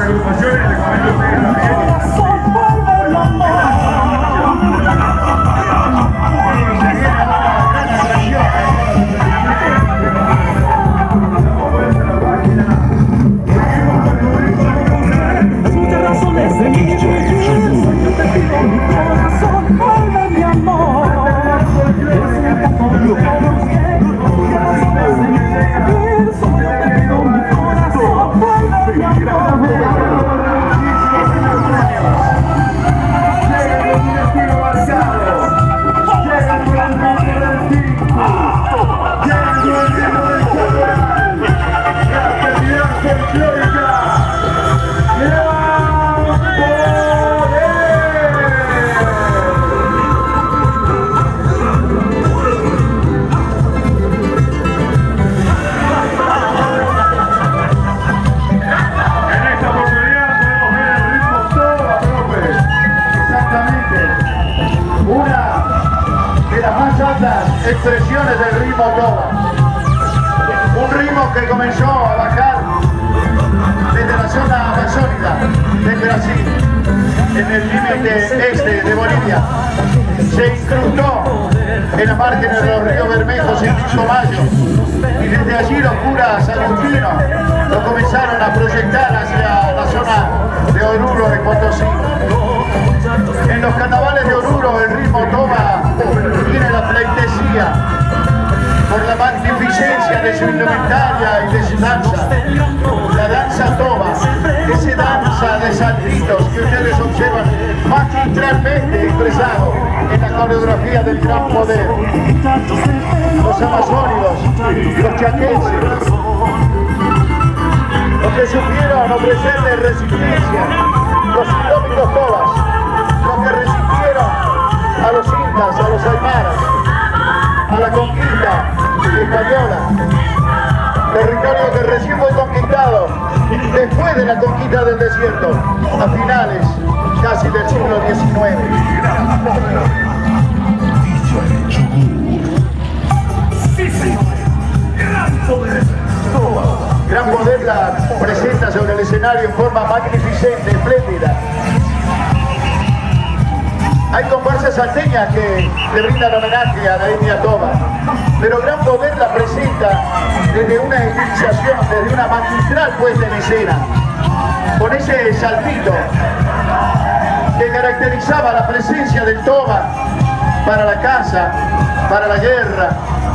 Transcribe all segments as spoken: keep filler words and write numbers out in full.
agrupaciones, les comento a ustedes también. Expresiones del ritmo Toba, un ritmo que comenzó a bajar desde la zona amazónica de Brasil, en el límite este de Bolivia, se incrustó en las márgenes de los ríos Bermejos y Pilcomayo, y desde allí los curas salentinos lo comenzaron a proyectar hacia la zona de Oruro de Potosí. En los carnavales de Oruro el ritmo Toba tiene la pleitesía por la magnificencia de su indumentaria y de su danza. La danza Toba, esa danza de saltitos que ustedes observan magistralmente expresado en la coreografía del Gran Poder. Los amazónicos, los chaquenses, los que supieron ofrecerle resistencia, los indómitos Tobas, los que resistieron a los incas, a los aymaras, a la conquista española, territorio que recién fue conquistado después de la conquista del desierto, a finales casi del siglo diecinueve. Gran Poder la presenta sobre el escenario en forma magnificente, espléndida. Hay comparsas salteñas que le brindan homenaje a la etnia Toba, pero Gran Poder la presenta desde una estilización, desde una magistral puesta en escena, con ese saltito que caracterizaba la presencia del Toba para la caza, para la guerra.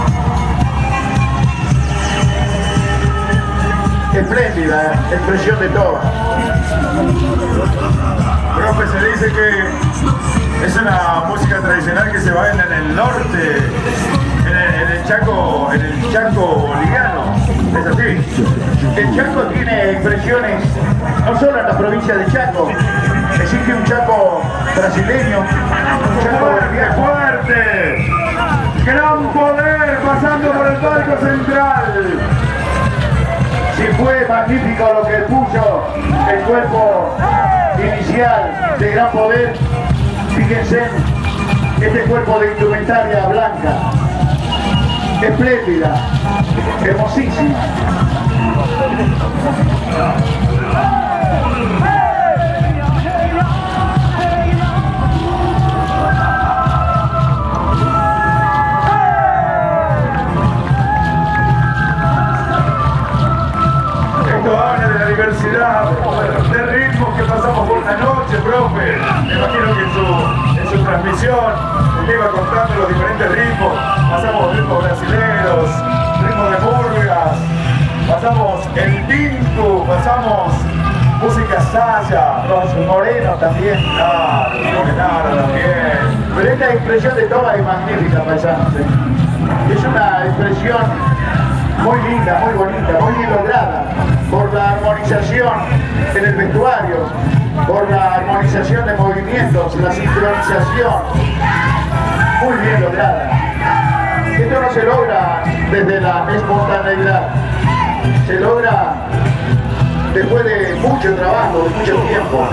Espléndida expresión de Toba. Profe, se dice que es una música tradicional que se baila en el norte, en el, en el Chaco, en el Chaco boliviano. ¿Es así? El Chaco tiene expresiones no solo en la provincia de Chaco, existe un Chaco brasileño, un Chaco boliviano. ¡Fuerte! ¡Gran Poder pasando por el palco central! Si fue magnífico lo que puso el cuerpo inicial de Gran Poder, fíjense, este cuerpo de indumentaria blanca, espléndida, hermosísima. Esto habla de la diversidad de ritmos que pasamos por la noche, profe. Me imagino que en su, en su transmisión usted iba contando los diferentes ritmos. Pasamos ritmos brasileños, ritmos de murgas, pasamos el tinto, pasamos música saya, Los morenos también. claro, morenara también. Pero esta expresión de Toba es magnífica, paisanos. Es una expresión muy linda, muy bonita, muy bien lograda, por la armonización en el vestuario, por la armonización de movimientos, la sincronización, muy bien lograda. Esto no se logra desde la espontaneidad, se logra después de mucho trabajo, de mucho tiempo.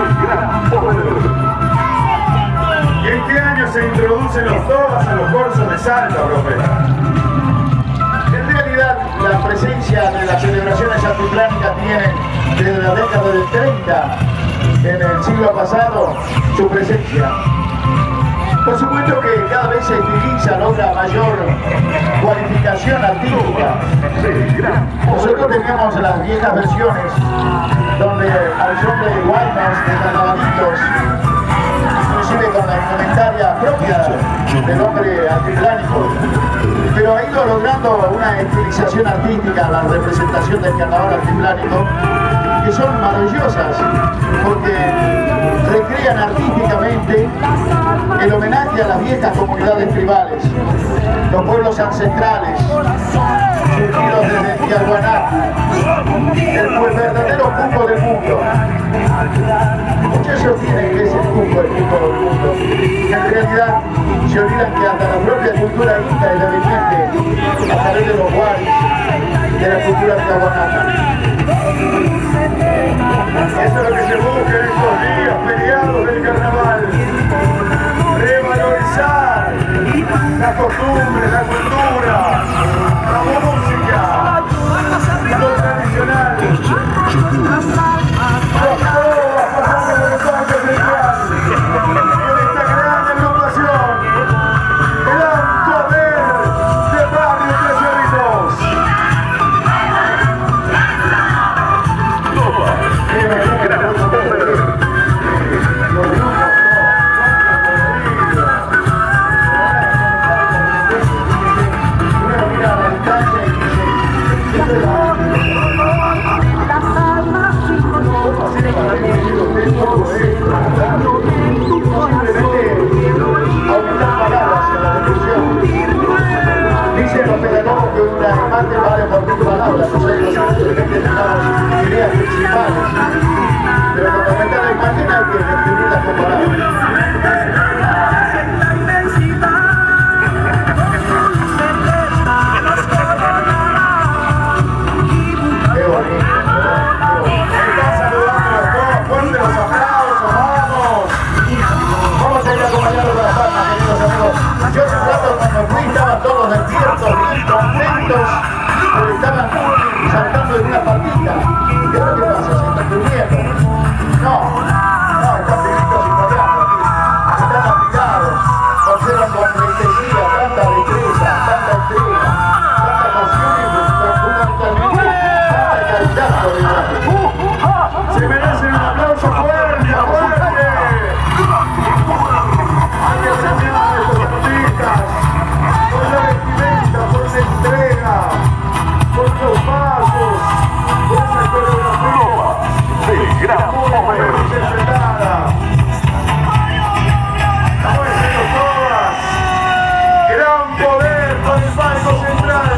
¿Y en qué año se introducen los tobas a los corsos de Salta, profe? En realidad, la la presencia de las celebraciones altiplánicas tienen desde la década del treinta, en el siglo pasado, su presencia. Por supuesto que cada vez se estiliza, logra mayor cualificación artística. Nosotros teníamos las viejas versiones donde al son de guaymas, de carnavalitos, inclusive con la indumentaria propia del hombre altiplánico, pero ha ido logrando una estilización artística, la representación del carnaval altiplánico, que son maravillosas porque recrean artísticamente el homenaje a las viejas comunidades tribales, los pueblos ancestrales surgidos desde el Tiahuanaco, el verdadero Cusco del mundo. Muchos sostienen que es el Cusco, el Cusco del mundo, y en realidad se olvidan que hasta la propia cultura inca es deveniente a través de los guaris de la cultura tiahuanaca. Eso es lo que se busca en estos días feriados del carnaval. Revalorizar la costumbre, la cultura, la música, lo tradicional. Los trovas pasando por el Parque Central. Y en esta gran agrupación, gran poder de Barrio Tres Cerritos. Dicen los pedagogos que una imagen vale por mil palabras. Nosotros simplemente tenemos ideas principales, pero cuando meter la imagen hay que describirlas con palabras. Qué bonito. Están saludando a todos, fuerte los aplausos, vamos. Vamos a ir acompañados de la palma, queridos amigos. Yo hace un rato cuando fui estaban todos despiertos, bien contentos, porque estaban saltando en una patita. ¿Qué es lo que pasa? ¿Se están durmiendo? No, no, están viejitos y coreanos. Están abrigados, observan con pleitesía, tanta destreza, tanta entrega, tanta pasión y fundamentalmente tanta calidad coreográfica. Se merecen un aplauso fuerte, fuerte. Hay que premiar a estos artistas por la vestimenta, por la entrega, por los pasos, por esa coreografía de gran poder interpretada. Vamos a decirlo todas. Gran poder para el Parque Central.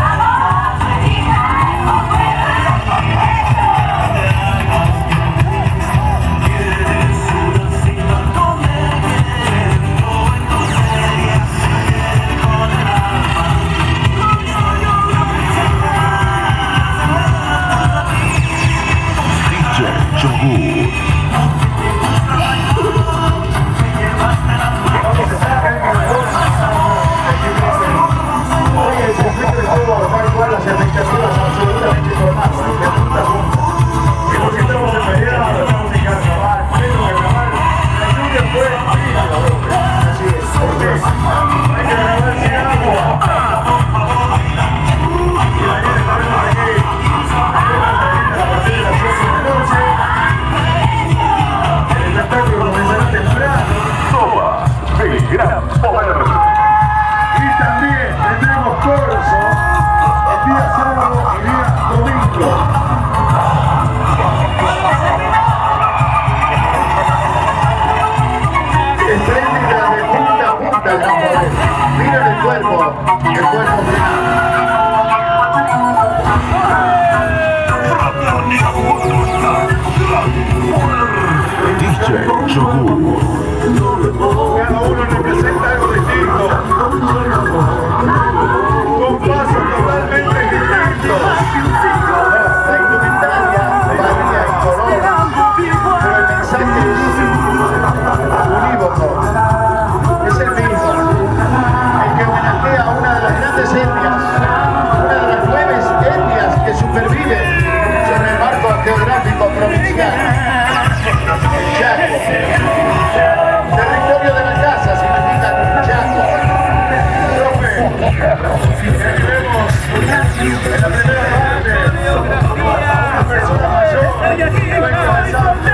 Las expectativas absolutamente normales, de punta a punta. Y porque estamos en feriado, estamos en carnaval, pleno carnaval, la lluvia fue fría, profe. Así es. ¿Por qué? Hay que grabar sin agua. Y mañana estaremos aquí, a partir de las ocho de la noche. El espectáculo comenzará temprano. Soba del gran poder. Y también tendremos corso día sábado y día domingo. Espléndida de punta a punta el gran poder. Miren el cuerpo, el cuerpo D J Yogur. Cada uno representa algo distinto, con pasos totalmente distintos. La indumentaria varía en color, pero el mensaje es unívoco. Es el mismo. El que homenajea a una de las grandes etnias, una de las nueve aquí vemos en la primera parte a una persona mayor que va encabezando